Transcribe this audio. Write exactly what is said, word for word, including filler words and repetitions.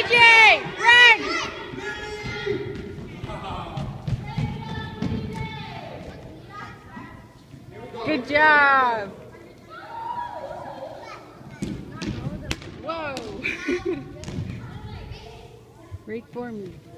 Jay, run! Good job. Whoa. Right for me.